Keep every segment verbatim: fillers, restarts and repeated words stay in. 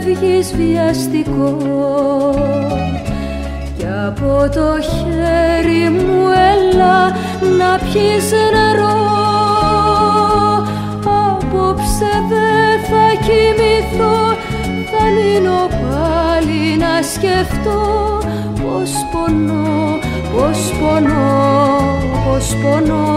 φεύγεις βιαστικό κι από το χέρι μου έλα να πιεις νερό. Απόψε δεν θα κοιμηθώ, θα μείνω πάλι να σκεφτώ πως πονώ, πως πονώ, πως πονώ.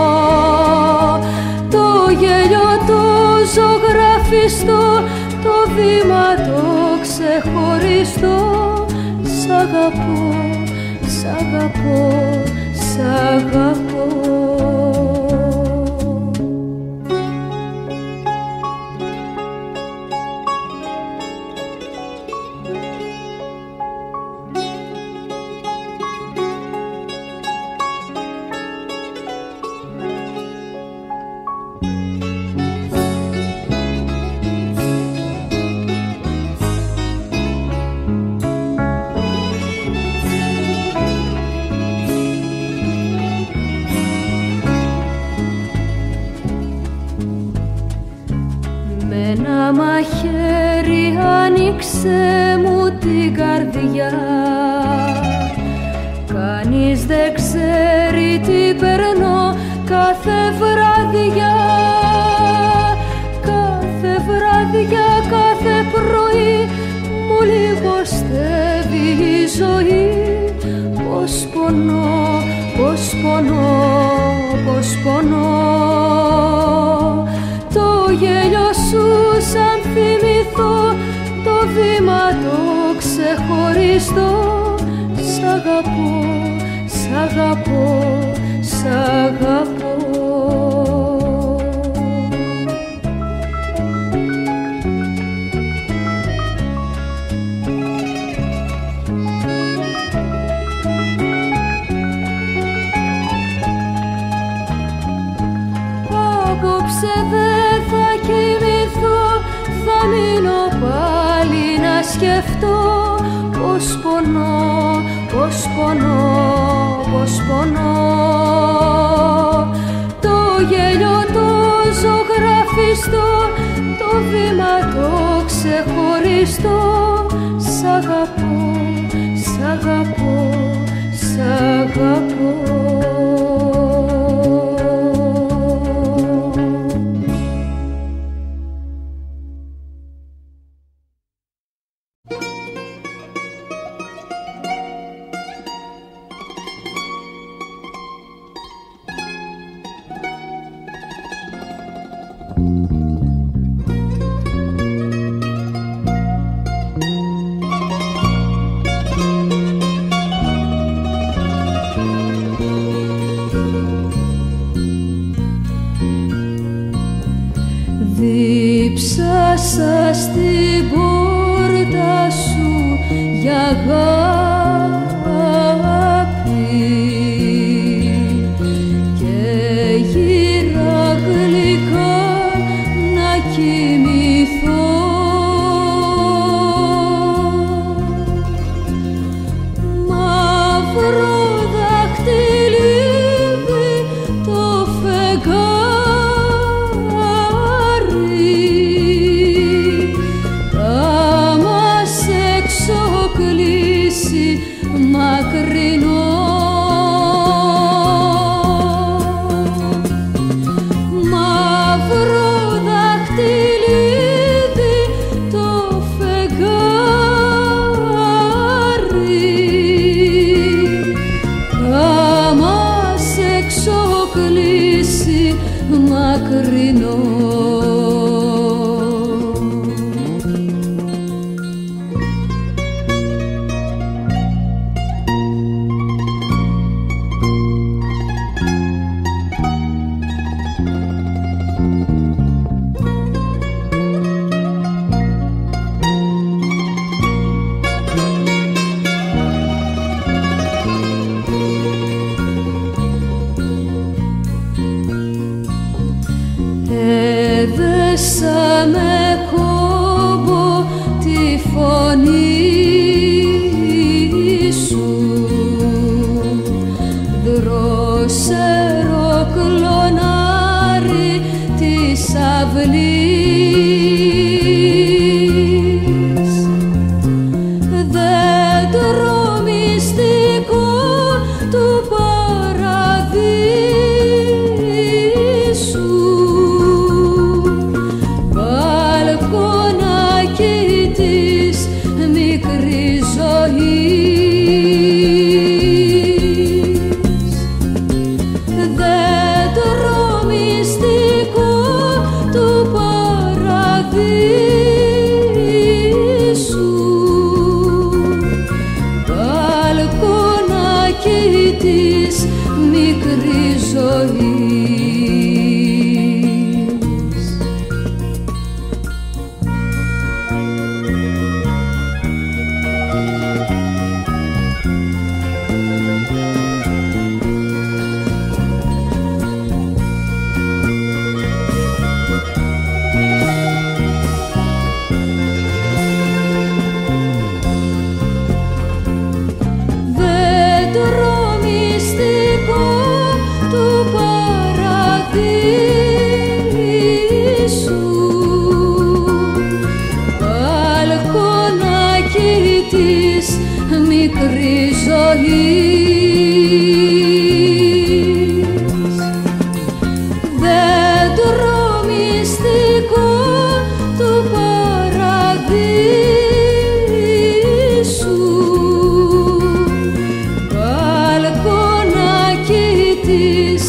Το γέλιο το ζωγραφιστό, το βήμα το ξεχωριστό. Σ' αγαπώ, σ' αγαπώ, σ' αγαπώ. Ένα μαχαίρι άνοιξε μου την καρδιά, κανείς δεν ξέρει τι περνώ κάθε βράδια. Κάθε βράδια, κάθε πρωί μου λιγοστεύει η ζωή. Πως πονώ, πως πονώ, πως πονώ. Το γέλιο σου σαν θυμηθώ, το βήμα το ξεχωριστώ. Σ' αγαπώ, σ' αγαπώ, σ' αγαπώ. Απόψε δεν θα κοιμηθώ, θα μείνω πάλι να σκεφτώ πως πονώ, πως πονώ, πως πονώ. Το γέλιο το ζωγραφιστό, το βήμα το ξεχωριστό. Σ' αγαπώ, σ' αγαπώ, σ' αγαπώ. Δίψασα στην πόρτα σου για αγάπη και γύρα γλυκά να κοιμηθώ. Μαύρο δαχτυλίδι το φεγγάρι, μακρινό. Μαύρο δαχτυλίδι το φεγγάρι, θα μας εξοκλήσει μακρινό. Έδεσα με κόμπο τη φωνή σου, δρόσερο κλονάρι της αυλής.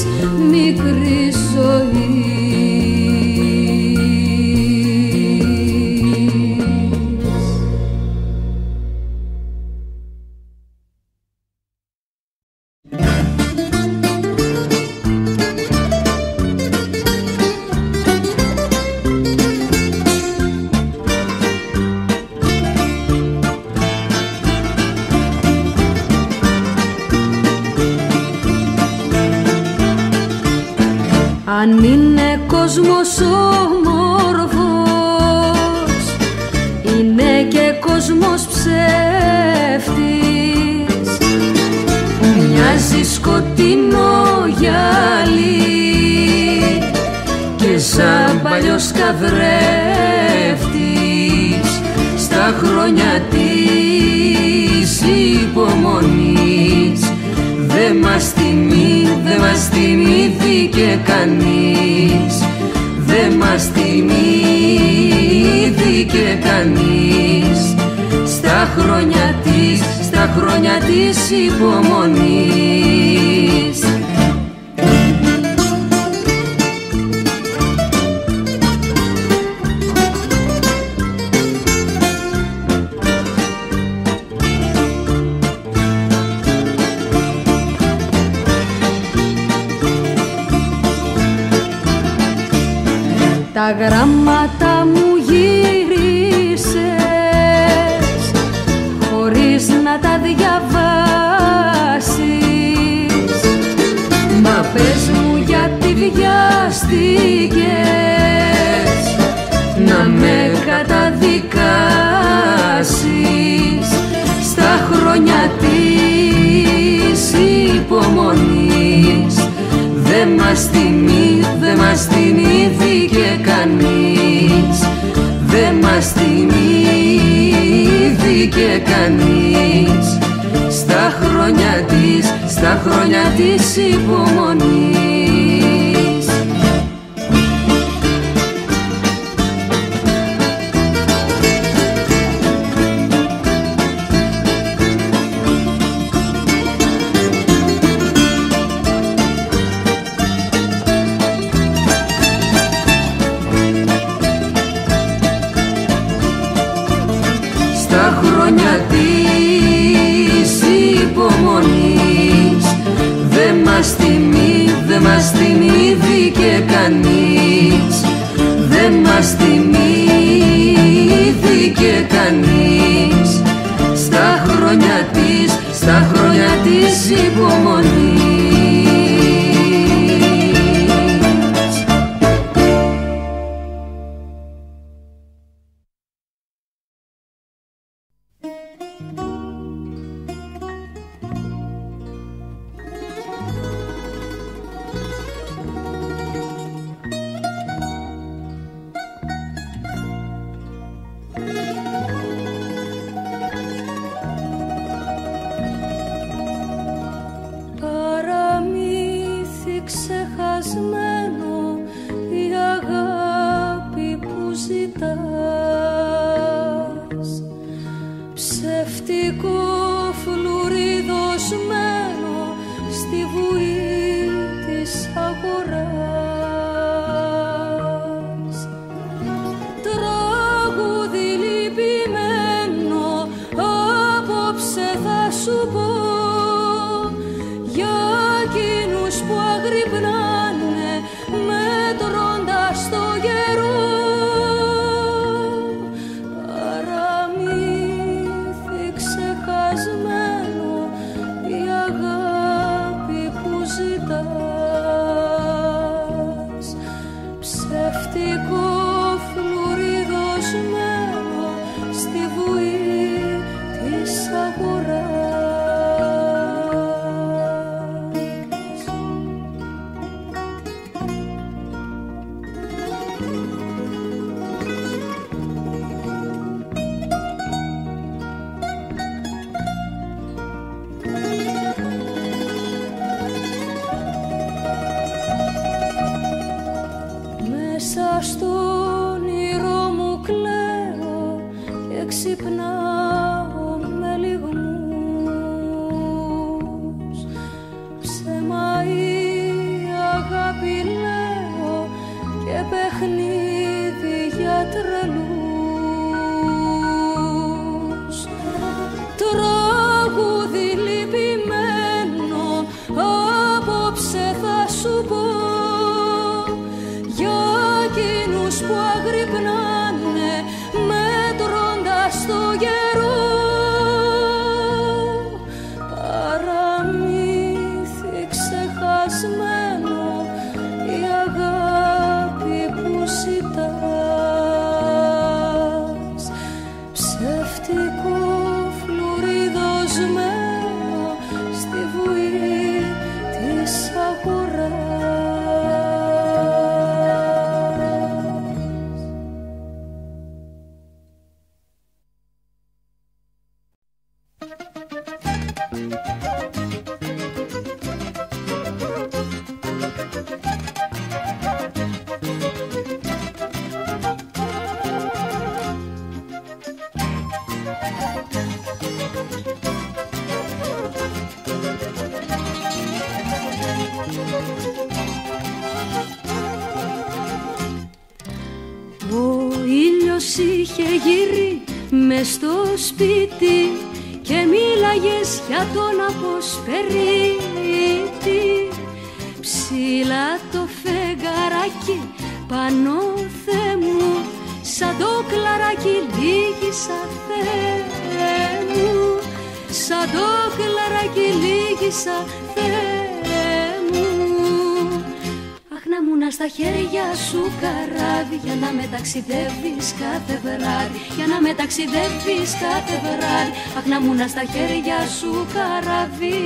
μικρή ζωή. Αν είναι κόσμος όμορφος, είναι και κόσμος ψεύτης, που μοιάζει σκοτεινό γυαλί και σαν παλιός καθρέφτης στα χρόνια της υπομονής. Δε μας τιμεί, δε μας τιμήθηκε κανείς, δε μας τιμήθηκε κανείς στα χρόνια της, στα χρόνια της υπομονής. Τα γράμματα μου γύρισες χωρίς να τα διαβάσεις. Μα πες μου γιατί βιάστηκες να με καταδικάσεις στα χρόνια της υπομονής. Δε μας τιμεί, δε μας τιμήθηκε κανείς, δε μας τιμήθηκε κανείς στα χρόνια της, στα χρόνια της υπομονής. Στα χρόνια της υπομονής δε μας τιμεί, δε μας τιμήθηκε κανείς, δε μας τιμήθηκε κανείς στα χρόνια της, στα χρόνια της υπομονής. Ξεχασμένο η αγάπη που ζητάς, ψευτικό φλουριδωσμένο στη βουή της αγοράς. Τραγούδι λυπημένο απόψε θα σου πω για εκείνους που αγρυπνάνε μετρώντας το καιρό. Παραμύθι ξεχασμένο η αγάπη που ζητάς, ψευτικό φλουριδωσμένο στη βουή της αγοράς. Μέσα στο που αγρυπνάνε μέτροντας το καιρό. Παραμύθι ξεχασμένο η αγάπη που ζητάς, ψεύτικο φλουριδωσμένο στη βουή της αγοράς. Είχε γύρει μες στο σπίτι και μίλαγες για τον αποσπερίτη. Ψηλά το φεγγαράκι πάνω Θεέ μου, σαν το κλαράκι λύγησα Θεέ μου, σαν το κλαράκι λύγησα Θεέ μου. Αχ, να μου να στα χέρια σου καράβι, για να με ταξιδεύεις κάθε βράδυ, για να με ταξιδεύεις κάθε βράδυ. Αχ, να μου να στα χέρια σου καράβι.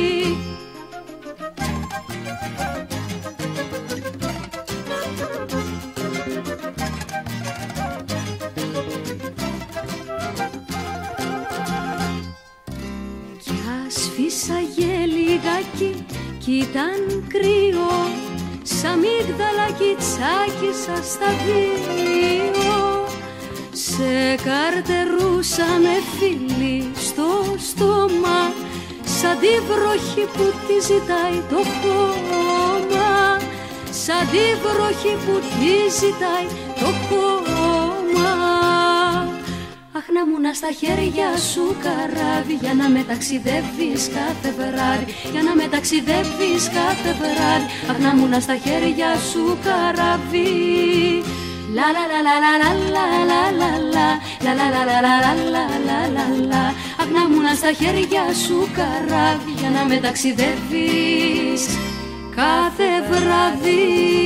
Κι ας φύσαγε λιγάκι κι ήταν κρύο, σαν μίγδαλα τσάκισα στα δύο. Σε καρτερούσα με φίλη στο στόμα, σαν τη βροχή που τη ζητάει το χώμα, σαν τη βροχή που τη ζητάει το χώμα. Αχ, να μου να στα χέρια σου καράβι, για να με ταξιδεύεις κάθε βράδυ, για να με ταξιδεύεις κάθε βράδυ. Αχ, να μου να στα χέρια σου καράβι. Λα λα λα λα λα λα λα λα λα λα λα λα λα λα λα λα λα. Αχ, να μου να στα χέρια σου καράβι, για να με ταξιδεύεις κάθε βράδυ.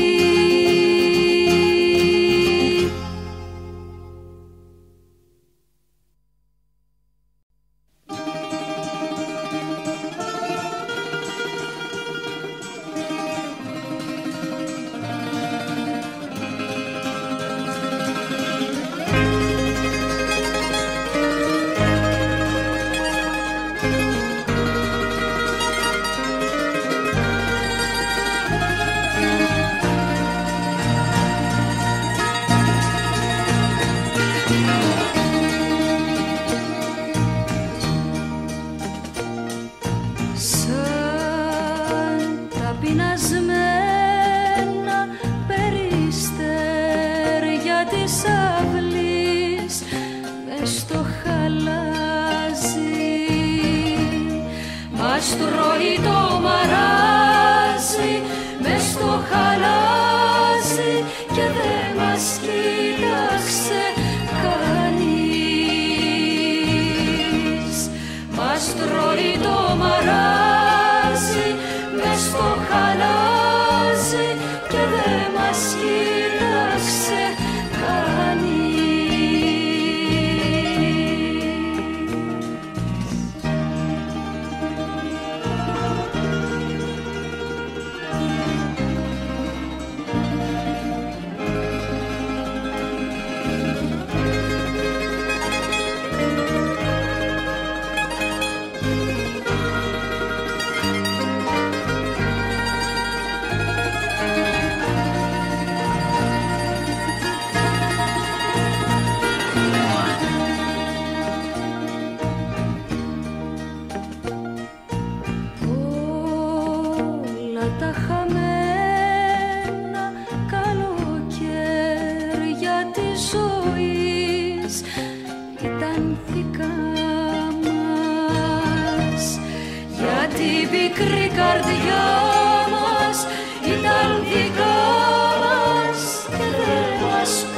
Πικρή καρδιά μας ήταν δικά μας και δεν μας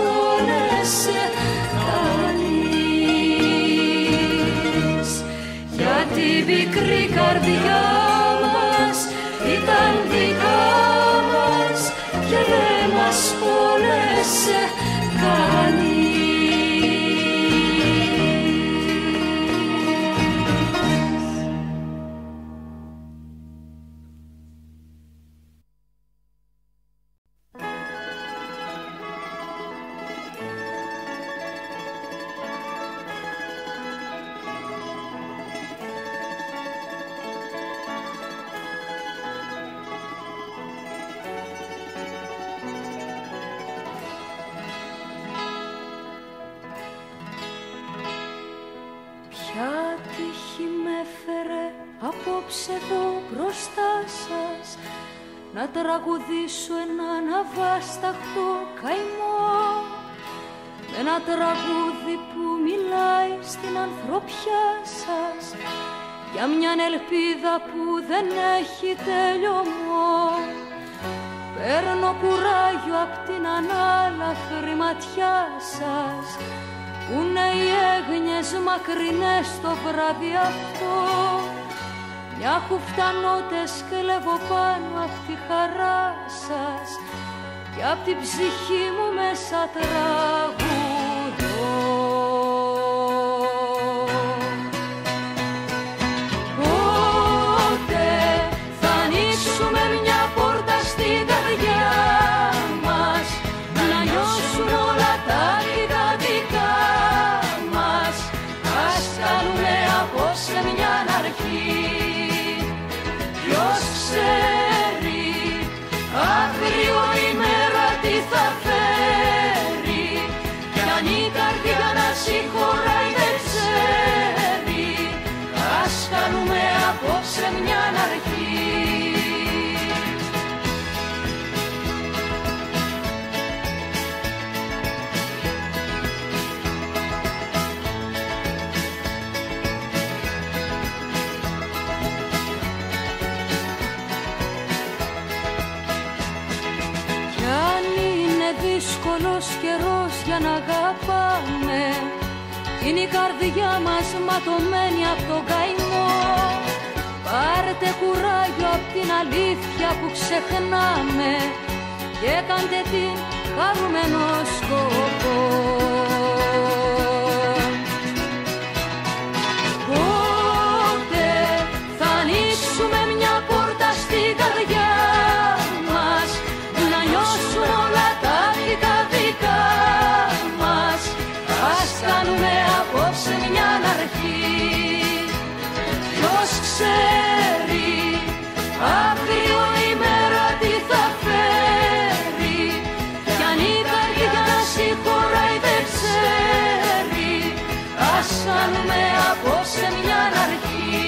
καρδιά μας ήταν δικά μας και δεν μας πόνεσε κανείς. Ποια τύχη με έφερε απόψε εδώ μπροστά σας να τραγουδήσω έναν αβάσταχτο καημό, ένα τραγούδι που μιλάει στην ανθρωπιά σας για μιαν ελπίδα που δεν έχει τελειωμό. Παίρνω κουράγιο απ' την ανάλαφρη ματιά σας που είναι οι έγνοιες μακρινές το βράδυ αυτό. Μια χουφτανότες κλέβω πάνω απ' τη χαρά σας και απ' την ψυχή μου μέσα τραγουδώ. Πότε θα ανοίξουμε μια πόρτα στην καρδιά μας να νιώσουν όλα τα δικά μας. Ας κάνουμε απόψε μια αρχή. Ποιος ξέρει αύριο η μέρα τι θα φέρει κι αν η καρδιά να συγχωράει δεν ξέρει. Ας κάνουμε απόψε μια αρχή. Δύσκολος καιρός για να αγαπάμε, είναι η καρδιά μας ματωμένη απ' τον καημό. Πάρτε κουράγιο απ' την αλήθεια που ξεχνάμε και κάντε την χαρούμενο σκοπό. Πότε θα ανοίξουμε μια πόρτα στην καρδιά μας να νιώσουν όλα τα δικά μας. Ας κάνουμε απόψε μια αρχή. Ποιος ξέρει αύριο η μέρα τι θα φέρει κι αν η καρδιά να συγχωράει δεν ξέρει. Ας κάνουμε απόψε μια αρχή.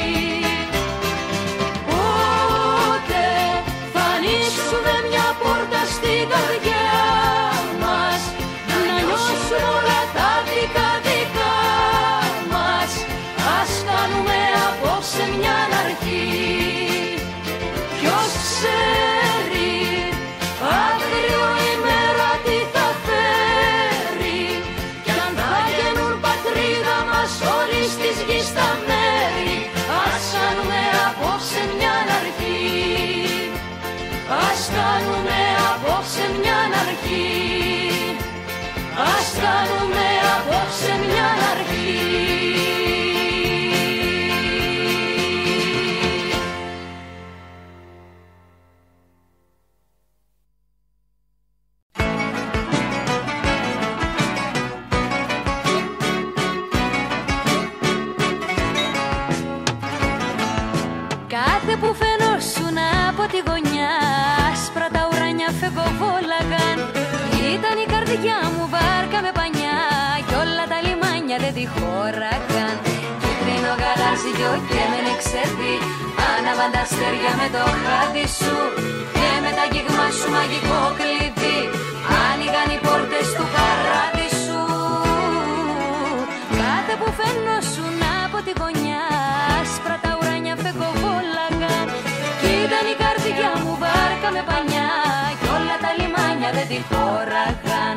Πότε θα ανοίξουμε μια πόρτα στην καρδιά μας να νιώσουν όλα τα δικά δικά μας. Ας κάνουμε απόψε μια αρχή. Ποιος ξέρει αύριο η μέρα τι θα φέρει κι αν θα γίνουν πατρίδα μας όλοι στις γης τα μέρη. Ας κάνουμε απόψε μια αρχή. Ας κάνουμε απόψε μια αρχή. Ας κάνουμε απόψε μια αρχή. Κάθε που φαινόσουν από τη γωνιά άσπρα τα ουράνια φεγκοβόλαγαν. Ήταν η καρδιά μου βάρκα με πανιά κι όλα τα λιμάνια δεν τη χώραγαν. Κίτρινο γαλάζιο και με νεξέδι άναβαν τα αστέρια με το χάδι σου και με τα αγγίγμα σου μαγικό κλειδί άνοιγαν οι πόρτες του παράδεισου. Κάθε που φαινόσουν από τη γωνιά άσπρα τα ουράνια φεγκοβόλαγαν κι ήταν η καρδιά μου βάρκα με πανιά κι όλα τα λιμάνια δεν τη χώραγαν.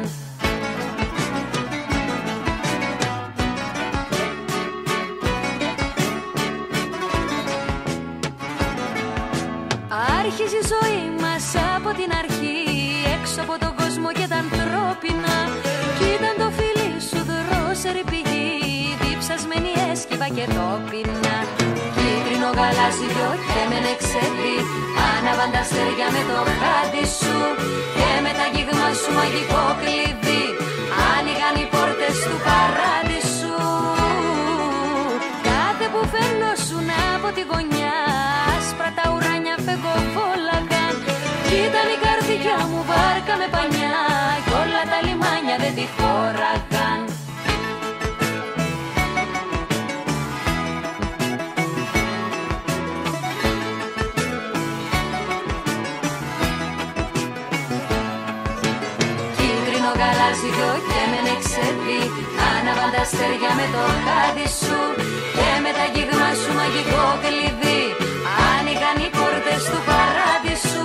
και το πεινά. Κίτρινο γαλάζιο και με νεξεδί, άναβαν τα αστέρια με το χάδι σου και με τα γίγμα σου μαγικό κλειδί άνοιγαν οι πόρτες του παράδεισου. Κάθε που φαινόσουν από τη γωνιά, άσπρα τα ουράνια φεγγοβόλαγαν κι ήταν η καρδιά μου βάρκα με πανιά κι όλα τα λιμάνια δεν τη χώραγαν. Γαλάζιο και με νεξεδί, άναβαν τα αστέρια με το χάδι σου και με τα γίγμα σου μαγικό κλειδί άνοιγαν οι πόρτες του παράδεισου.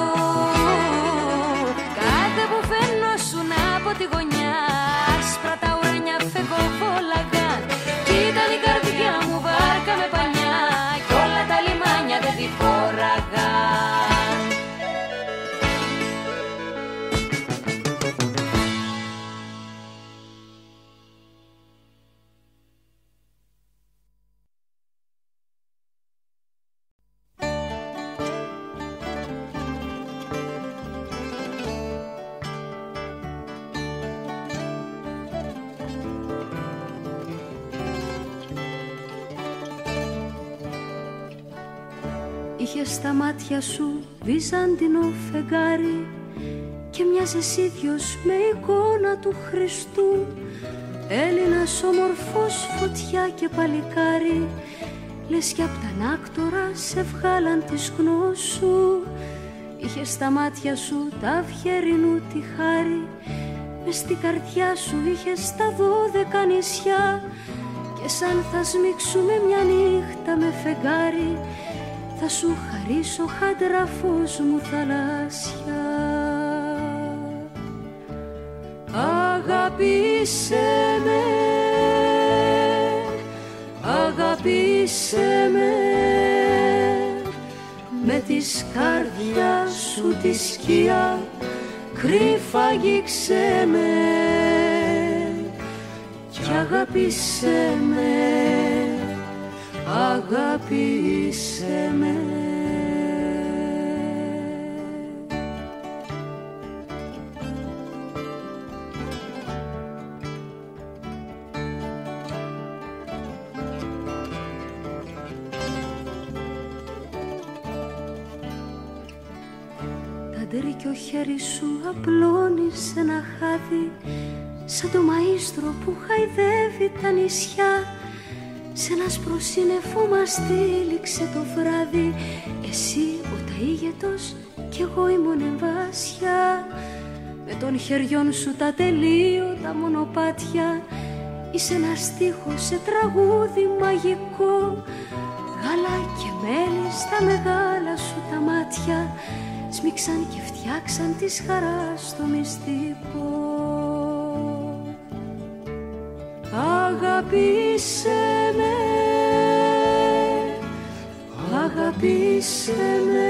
Κάθε που φαινόσουν από τη γωνιά, άσπρα τα ουράνια φεγγοβόλαγαν κι ήταν η καρδιά μου βάρκα με πανιά κι όλα τα λιμάνια δεν τη χώραγαν. Είχες στα μάτια σου βυζαντινό φεγγάρι και μοιάζες ίδιος με εικόνα του Χριστού. Έλληνας όμορφος, φωτιά και παλικάρι, λες κι απ' τα άκτορα σε βγάλαν της γνώσου. Είχες στα μάτια σου τα αυγερινού τη χάρη, μες στην καρδιά σου είχες τα δώδεκα νησιά και σαν θα σμίξουμε μια νύχτα με φεγγάρι θα σου χαρίσω χάντρα φως μου θαλάσσια. Αγάπησέ με, αγάπησέ με, με τη σκάρδια σου τη σκιά κρύφα αγγίξε με κι αγάπησέ με, αγάπησέ με. Τα κι ο χέρι σου απλώνει σε ένα χάδι σαν το μαΐστρο που χαϊδεύει τα νησιά. Σ' ένα σπροσύννεφο μας τύλιξε το βράδυ, εσύ ο ταΐγετος κι εγώ η μονεμβάσια. Με των χεριών σου τα τελείωτα μονοπάτια, είσαι ένα στίχο σε τραγούδι μαγικό. Γάλα και μέλι στα μεγάλα σου τα μάτια σμίξαν και φτιάξαν της χαράς το μυστικό. Αγάπησέ με, αγάπησέ με,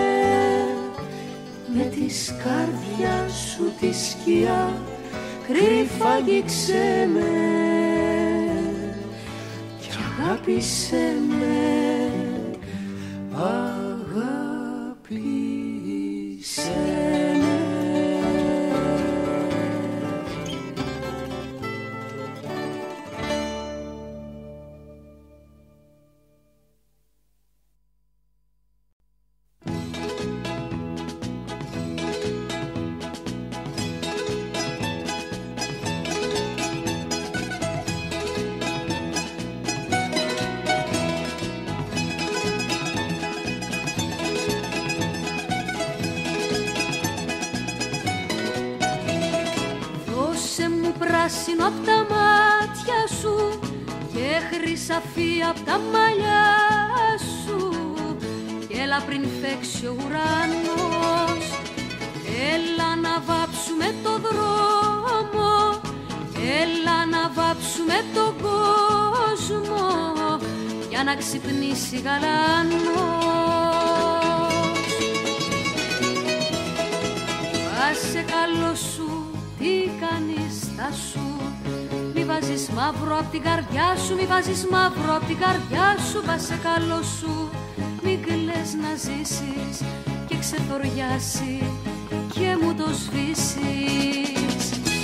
με τη σκάρδια σου τη σκιά κρύφα αγγίξε με κι αγάπησέ με, αγάπησέ με. Πράσινο απ' τα μάτια σου και χρυσαφί απ' τα μαλλιά σου και έλα πριν φέξει ο ουρανός, έλα να βάψουμε το δρόμο, έλα να βάψουμε τον κόσμο για να ξυπνήσει γαλανός. Άσε καλό σου, τι κάνεις τα σου, μη βάζεις μαύρο απ' την καρδιά σου, μη βάζεις μαύρο απ' την καρδιά σου. Βάσε καλό σου, μην κλαις να ζήσεις και ξεθοριάσει και μου το σβήσεις.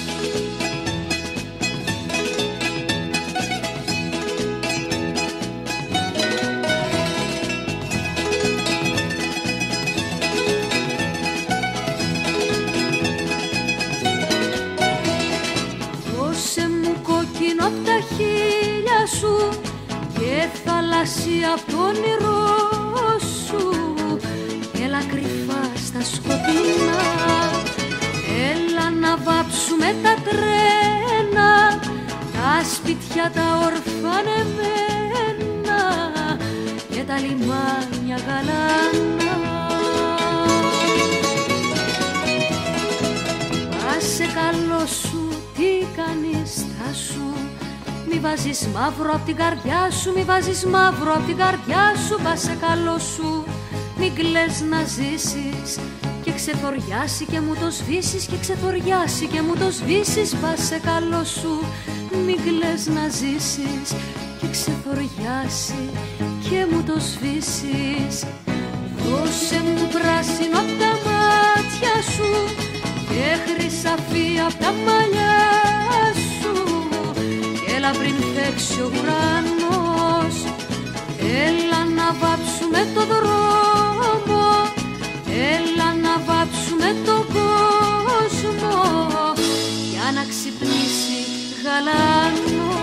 Απ' τα χείλια σου και θαλάσσια απ' το όνειρό σου. Έλα κρυφά στα σκοτεινά, έλα να βάψουμε τα τρένα, τα σπίτια τα ορφανεμένα και τα λιμάνια γαλάνα. Άσε καλό σου, τι κάνεις, στάσου. Μη βάζεις μαύρο απ' την καρδιά σου, μη βάζεις μαύρο απ' την καρδιά σου. Βάσε καλό σου, μην κλαις να ζήσεις και ξεθοριάσει και μου το σβήσεις, και ξεθοριάσει και μου το σβήσεις. Βάσε καλό σου, μην κλαις να ζήσεις και ξεθοριάσει και μου το σβήσεις. Δώσε μου πράσινο απ' τα μάτια σου και χρυσαφί απ' τα μαλλιά σου. Έλα πριν φέξει ο ουρανός, έλα να βάψουμε το δρόμο, έλα να βάψουμε τον κόσμο για να ξυπνήσει γαλανός.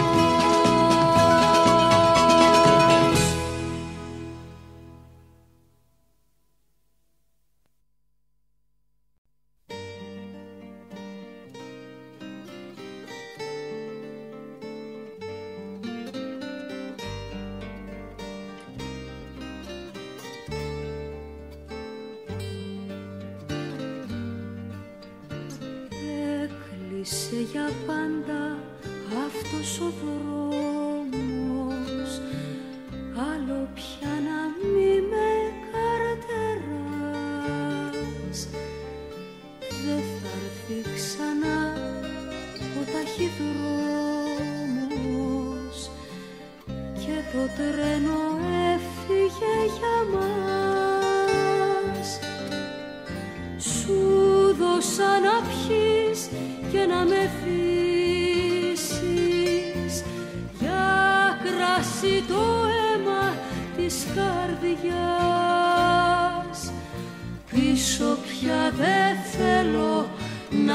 Για πάντα αυτός ο δρόμος, άλλο πια να μη με καρτεράς. Δεν θα έρθει ξανά ο ταχυδρόμος και το τρένο έφυγε για μας. Σου δώσα να πιείς και να με φύσεις για κρασί το αίμα της καρδιάς. Πίσω πια δεν θέλω να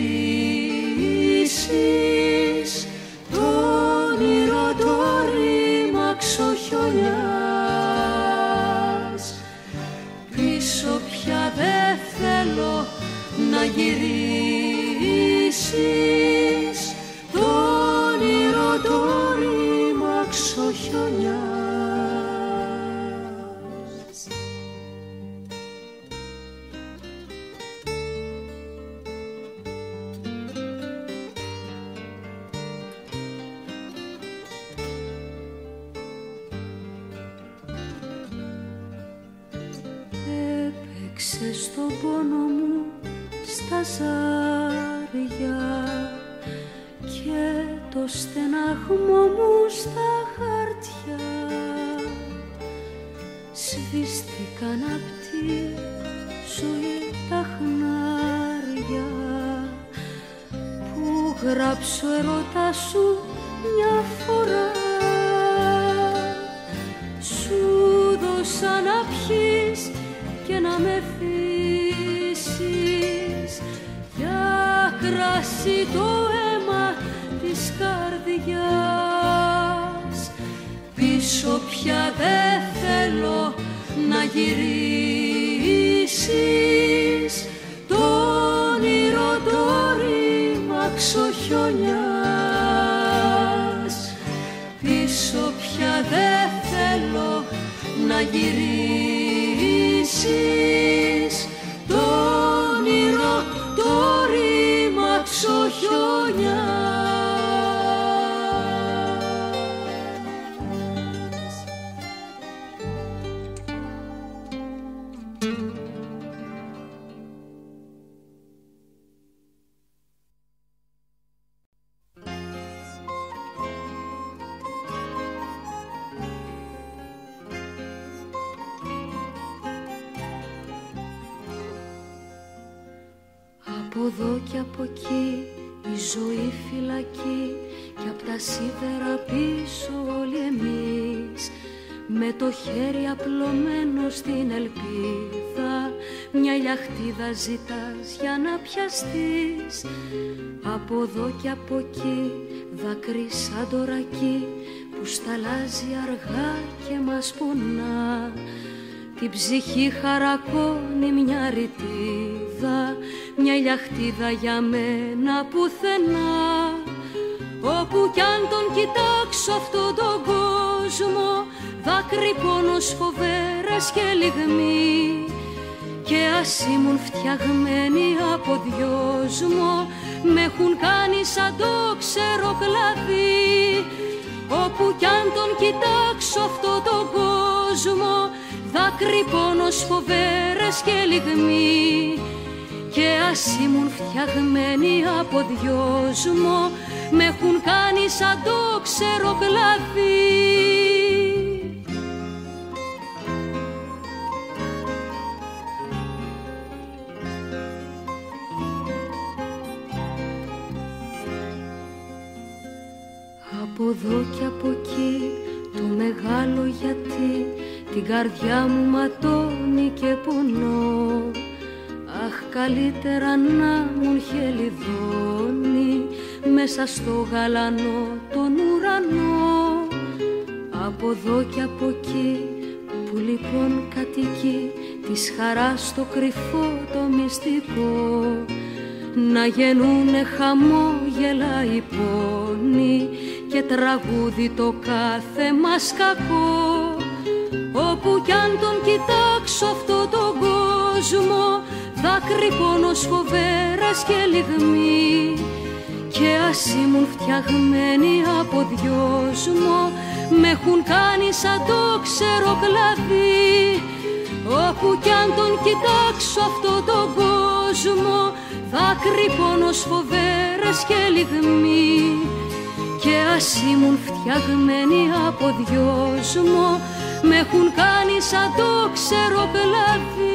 γυρίσεις, το όνειρο το ρήμαξο χιονιάς. Πίσω πια δεν θέλω να γυρίσεις, το όνειρο το ρήμαξο χιονιάς. Έπαιξε στον πόνο μου στα ζάρια και το στεναγμό μου στα χαρτιά. Σβήστηκαν απ' τη ζωή τα χνάρια που γράψω ερώτα σου μια φορά. Σου δώσα να πιείς και να με φύσεις για κρασί το αίμα της καρδιάς. Πίσω πια δεν θέλω να γυρίσεις, το όνειρο το ρήμαξο χιονιάς. Πίσω πια δεν θέλω να γυρίσεις, το όνειρο το ρήμαξο χιονιάς. εδώ και από εκεί η ζωή φυλακή και απ' τα σίδερα πίσω όλοι εμείς, με το χέρι απλωμένο στην ελπίδα, μια λιαχτίδα ζητάς για να πιαστείς. Από εδώ και από εκεί δάκρυ σαν το ρακί που σταλάζει αργά και μας πονά. Την ψυχή χαρακώνει μια ρητίδα, μια λιαχτίδα για μένα πουθενά. Όπου κι αν τον κοιτάξω αυτόν τον κόσμο, δάκρυ, πόνος, φοβέρες και λυγμοί. Και ας ήμουν φτιαγμένοι από δυόσμο, με έχουν κάνει σαν το ξερό κλαδί. Όπου κι αν τον κοιτάξω αυτόν τον κόσμο, δάκρυ, πόνος, φοβέρες και λυγμοί. Και ας ήμουν φτιαγμένοι από δυόσμο, με έχουν κάνει σαν το ξερό κλαδί. Από εδώ και από εκεί το μεγάλο γιατί την καρδιά μου ματώνει και πονώ. Αχ, καλύτερα να μου χελιδώνει μέσα στο γαλανό τον ουρανό. Από εδώ και από εκεί που λοιπόν κατοικεί της χαράς το κρυφό το μυστικό, να γεννούνε χαμόγελα οι πόνοι και τραγούδι το κάθε μας κακό. Όπου κι αν τον κοιτάξω αυτό τον κόσμο, δάκρυ, πόνος, φοβέρας και λυγμοί. Και ας ήμουν φτιαγμένοι από δυόσμο, με έχουν κάνει σαν το ξερό κλαδί. Όπου κι αν τον κοιτάξω αυτό τον κόσμο, δάκρυ, πόνος, φοβέρας και λυγμοί. Και ας ήμουν φτιαγμένοι από δυόσμο, με έχουν κάνει σαν το ξερό κλαδί.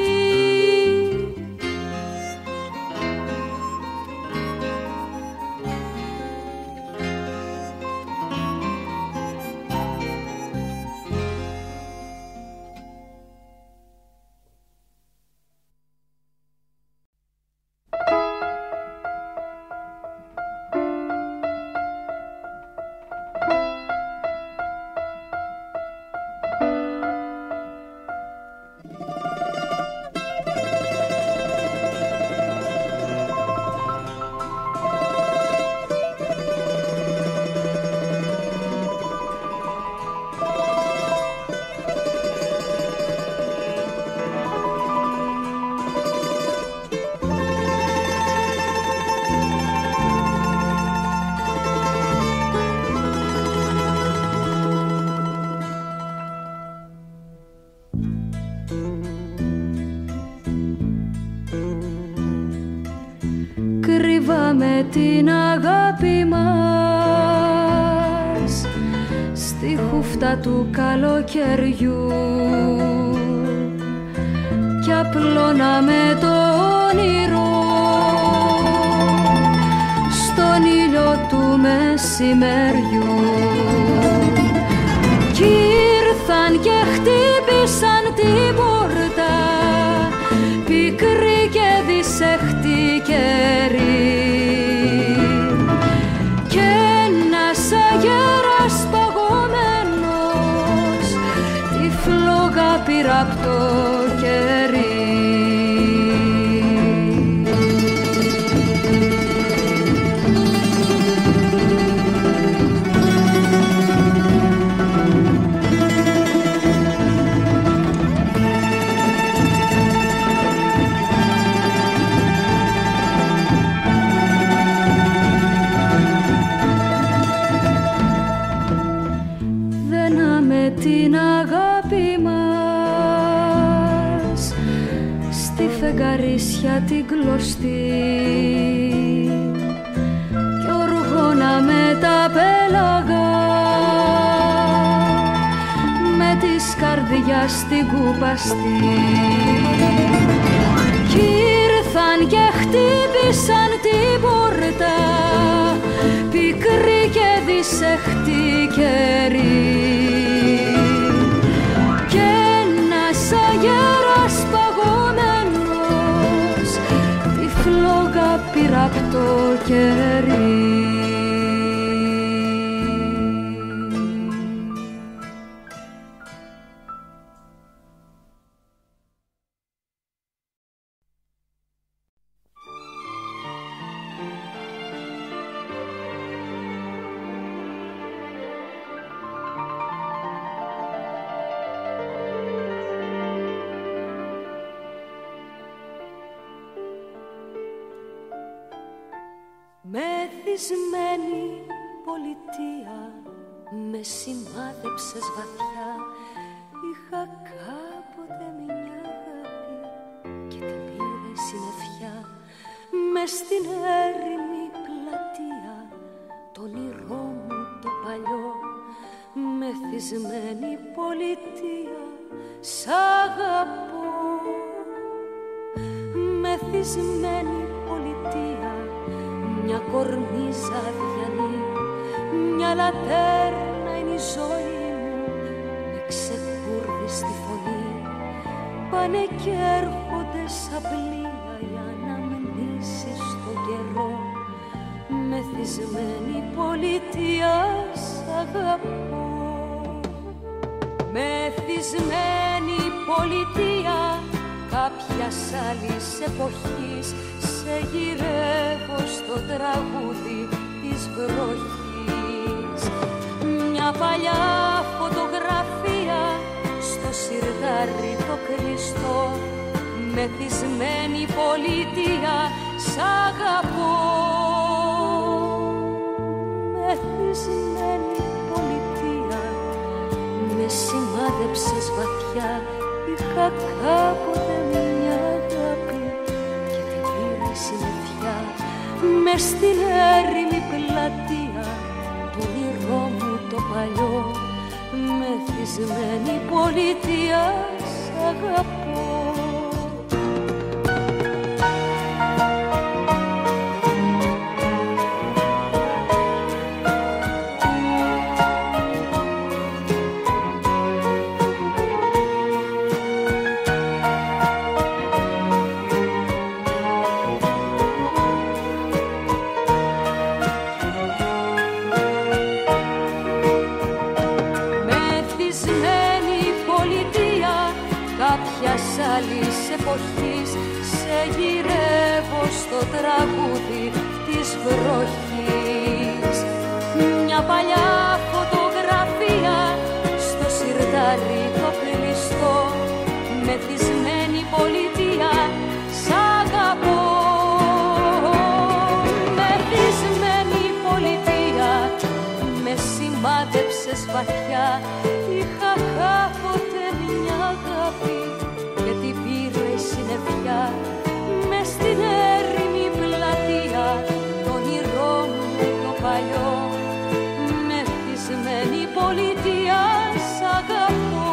Κρύβαμε την αγάπη μας στη χούφτα του καλοκαιριού κι απλώναμε το όνειρο στον ήλιο του μεσημεριού. Κι ήρθαν και χτύπησαν την πόρτα, πικρή και δυσεχτή καιρή, και ένας αγέρας παγωμένος τη φλόγα πήρα απ' το κερί. Την αγάπη μας στη φεγγαρίσια την κλωστή κι οργώναμε τα πέλαγα με της καρδιάς την κουπαστή. Κι ήρθε ήρθαν και χτύπησαν την πόρτα, πικρή και δυσεχτή καιρή, κι ένας αγέρας παγωμένος τη φλόγα πήρα απ' το κερί. Μεθυσμένη πολιτεία, με σημάδεψες βαθιά. Είχα κάποτε μια αγάπη και την πήρε συννεφιά. Μες στην έρημη πλατεία, το όνειρό μου το παλιό. Μεθυσμένη πολιτεία, σ' αγαπώ. Μεθυσμένη πολιτεία, μια κορνίζα αδιανή, μια λατέρνα είναι η ζωή μου, με ξεκούρδιστη φωνή. Πάνε και έρχονται σαν πλοία οι αναμνήσεις στον καιρό. Μεθυσμένη πολιτεία, σ' αγαπώ. Μεθυσμένη πολιτεία, κάποιας άλλης εποχής, σε γυρεύω στο τραγούδι της βροχής. Μια παλιά φωτογραφία στο σιρτάρι το κλειστό. Μεθυσμένη πολιτεία, σ' αγαπώ. Μεθυσμένη πολιτεία, με σημάδεψες βαθιά. Είχα κάποτε μια αγάπη και την πήρε συννεφιά. Μες στην έρημη πλατεία, το όνειρό μου το παλιό. Μεθυσμένη πολιτεία, σ' αγαπώ. Σε γυρεύω στο τραγούδι της βροχής. Μια παλιά φωτογραφία στο σιρτάρι το κλειστό. Μεθυσμένη πολιτεία, σ' αγαπώ. Μεθυσμένη πολιτεία, με σημάδεψες βαθιά. Είχα κάποτε μια αγάπη και την πήρε συννεφιά. Μες στην έρημη πλατεία, το όνειρό μου το παλιό. Μεθυσμένη πολιτεία, σ' αγαπώ.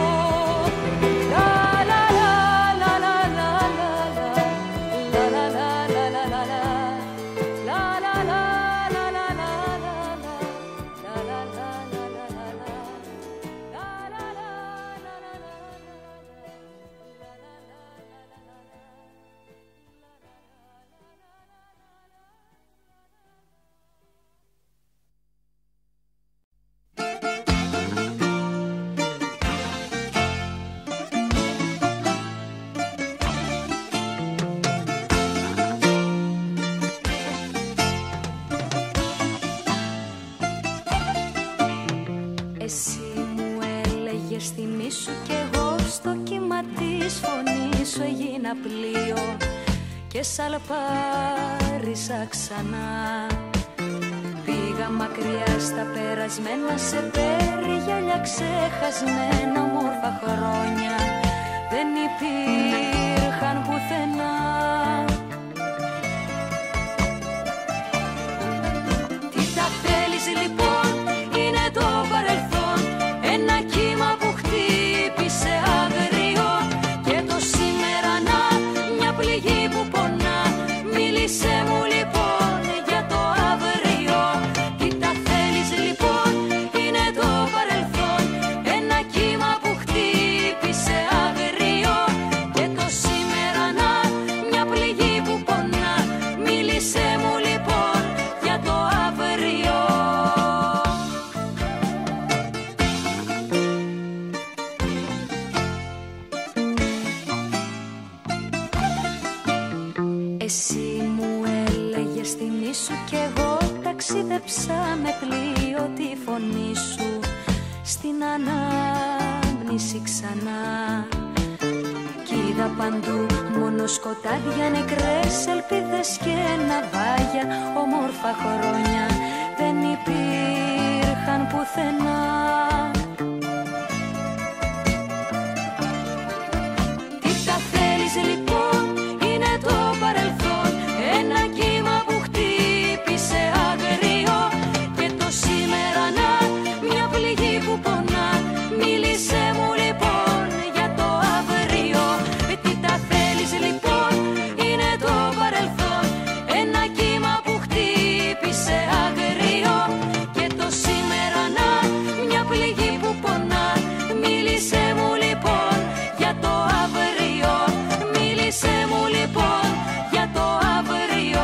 Εσύ μου έλεγες θυμήσου κι εγώ στο κύμα της φωνής σου έγινα πλοίο και σαλπάρισα ξανά. Πήγα μακριά στα περασμένα, σε περιγυαλιά ξεχασμένα, όμορφα χρόνια δεν υπήρχαν πουθενά. Τι τα θέλεις λοιπόν, είναι το παρελθόν, ένα κύμα που χτύπησε αύριο και το σήμερα να μια πληγή που πονά. στιγμή σου κι εγώ ταξίδεψα με πλοίο τη φωνή σου στην ανάμνηση ξανά. Κι είδα παντού μόνο σκοτάδια, νεκρές ελπίδες και ναυάγια. Όμορφα χρόνια δεν υπήρχαν πουθενά. Τι τα θέλεις λοιπόν, είναι το παρελθόν, ένα κύμα που χτύπησε αγριό. Και το σήμερα να, μια πληγή που πονά. Μίλησέ μου λοιπόν για το αύριο. Τι τα θέλεις λοιπόν, είναι το παρελθόν, ένα κύμα που χτύπησε αγριό. Και το σήμερα να, μια πληγή που πονά. Μίλησέ μου λοιπόν για το αύριο. Μίλησέ μου λοιπόν για το αύριο.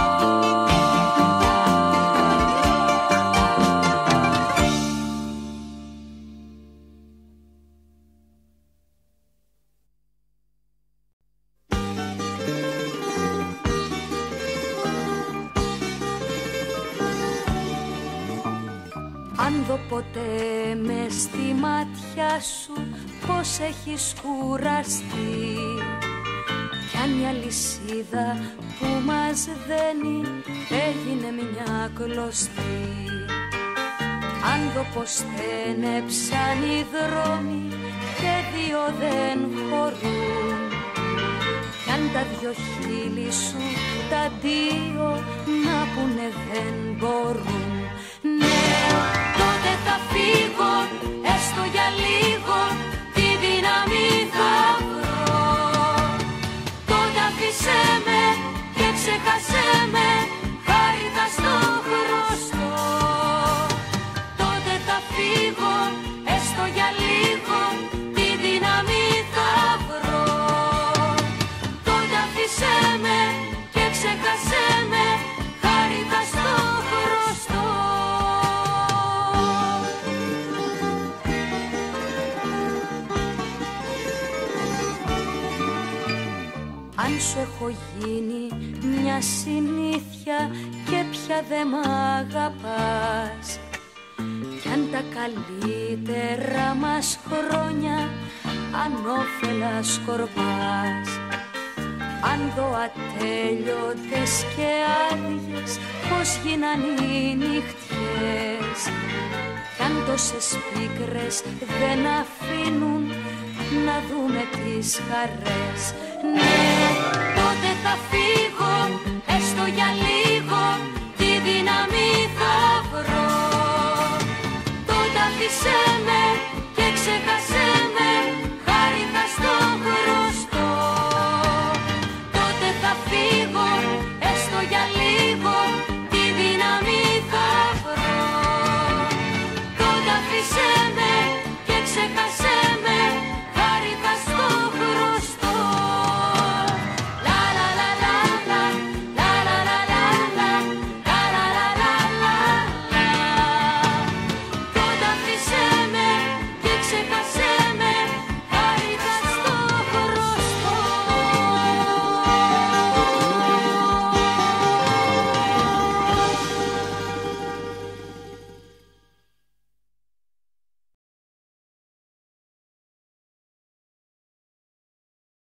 Αν δω ποτέ μες στη μάτια σου πως έχεις κουραστεί, κι αν η αλυσίδα που μας δένει έγινε μια κλωστή. Αν δω πως στένεψαν οι δρόμοι και δύο δεν χωρούν, κι αν τα δυο χείλη σου τα δύο να πουνε δεν μπορούν. Ναι, τότε θα φύγω, έστω για λίγο, τη δύναμη θα βρω. Τότε αφήσέ με και ξεχάσέ με, χάρη θα στο χρωστώ. Τότε θα φύγω, έστω για λίγο, τη δύναμη θα βρω. Τότε αφήσέ με και ξεχάσέ με, χάρη θα στο χρωστώ. Αν σου έχω γίνει μια συνήθεια και πια δε μ' αγαπάς, κι αν τα καλύτερα μας χρόνια ανώφελα σκορπάς, αν δω ατέλειωτες και άδειες πως γίναν οι νυχτιές, κι αν τόσες πίκρες δεν αφήνουν να δούμε τις χαρές. Ναι, τότε θα φύγω, έστω για λίγο.